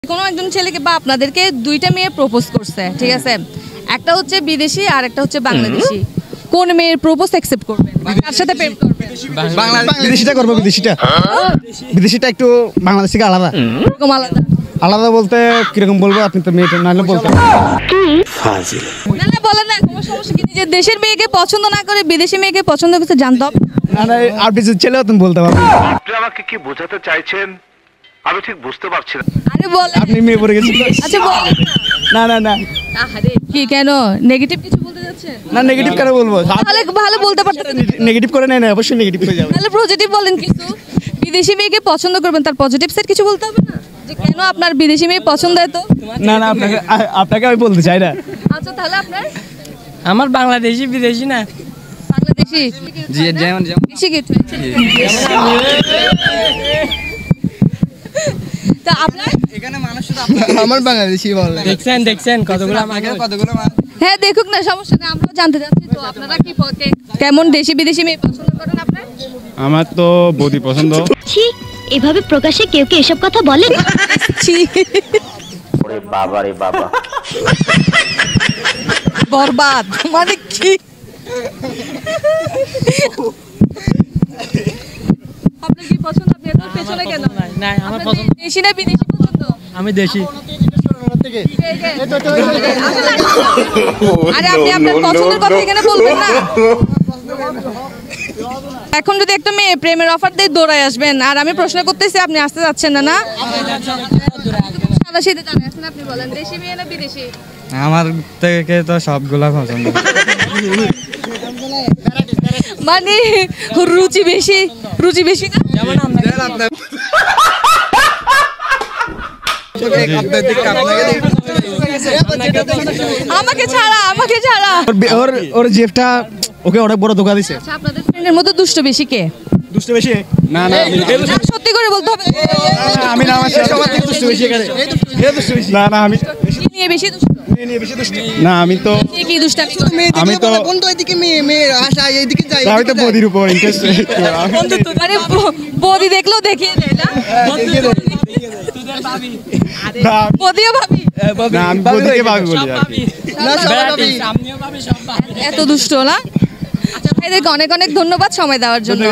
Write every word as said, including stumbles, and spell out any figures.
কোনো একজন ছেলেকে বা আপনাদেরকে দুইটা মেয়ে প্রপোজ করছে, ঠিক আছে, একটা হচ্ছে বিদেশি আর একটা হচ্ছে বাংলাদেশি, কোন মেয়ের প্রপোজ অ্যাকসেপ্ট করবেন, কার সাথে প্রেম করবেন? বিদেশিটা করবো। বিদেশিটা বিদেশিটা একটু বাংলাদেশ থেকে আলাদা। এরকম আলাদা আলাদা বলতে কিরকম বলবো, আপনি তো মেয়েটা নাহলে বলতে ফাজিল না না বলেন না, কোনো সমস্যা কি? নিজের দেশের মেয়েকে পছন্দ না করে বিদেশি মেয়েকে পছন্দ করতে জানতে হবে না। না আপনি ছেলেও তুমি বলতে পারবেন। আপনি আমাকে কি বোঝাতে চাইছেন আমি ঠিক বুঝতে পারছি না। আরে বলেন, আপনি মেয়ে পড়ে গেছেন। আচ্ছা বলেন না না না আরে কি কেন নেগেটিভ কিছু বলতে যাচ্ছেন? না নেগেটিভ কেন বলবো? তাহলে ভালো বলতে পারতেছেন, নেগেটিভ করে নেয় না, অবশ্যই নেগেটিভ হয়ে যাবে। তাহলে পজিটিভ বলেন কিছু। বিদেশি মেয়েকে পছন্দ করবেন, তার পজিটিভ সাইড কিছু বলতে হবে না, যে কেন আপনার বিদেশি মেয়ে পছন্দ এত? না না আপনাকে আপনাকে আমি বলতে চাই না। আচ্ছা তাহলে আপনার আমার বাংলাদেশি বিদেশি না, বাংলাদেশি জি যেমন যেমন বেশি কিছু। তা আপনার এখানে মানুষ আমার বাংলাদেশি বলে। দেখছেন দেখছেন কতগুলো আমাকে কতগুলো হ্যাঁ দেখুক না, সমস্যা নেই, আমরাও জানতে চাচ্ছি। তো আপনারা কি প- কে- কেমন দেশি বিদেশি মেয়ে পছন্দ করেন আপনার? আমার তো বৌদি পছন্দ। ছি, এভাবে প্রকাশ্যে কেউ কি এসব কথা বলে? ছি, ওরে বাবা রে বাবা, বরবাদ মানে কি? আপনার কি পছন্দ? আপনি এত পেছনে কেন? না আমার আপনার পছন্দ, দেশি না বিদেশি পছন্দ? আমি দেশি। আরে আপনি আপনার পছন্দের কথা এখানে বলবেন না। এখন যদি একটা মেয়ে প্রেমের অফার দিয়ে দৌড়ায় আসবেন, আর আমি প্রশ্ন করতেছি আপনি আসতে যাচ্ছেন না, না সাদা সিধে জানাই আছেন, আপনি বলেন দেশি মেয়ে না বিদেশি? আমার থেকে তো সবগুলা পছন্দ। মানে রুচি বেশি, রুচি বেশি না? আমাকে ছাড়া, আমাকে ছাড়া। ওর ওর জেফটা ওকে অনেক বড় ধোকা দিছে। আচ্ছা আপনাদের ফ্রেন্ডের মধ্যে দুষ্ট বেশি কে? দুষ্ট বেশি? না না না, সত্যি করে বলতে হবে। আমি না, আমার সবার থেকে দুষ্ট বেশি এখানে। এ দুষ্ট বেশি না না আমি কি নিয়ে বেশি দুষ্ট? মেয়ে নিয়ে বেশি দুষ্ট না। আমি তো কে কি দুষ্টামি? আমি তো কোন তো এদিকে মেয়ে মেয়ে আসা এইদিকে যাই। আমি তো বৌদির উপর ইন্টারেস্ট। মানে ব- বৌদি দেখলেও দেখিয়ে দেয় না? বৌদিও ভাবি না আমি বৌদিকে ভাবি বলি আর কি। না সবাই ভাবি। এত দুষ্ট না? আচ্ছা ভাইদেরকে অনেক অনেক ধন্যবাদ সময় দেওয়ার জন্য।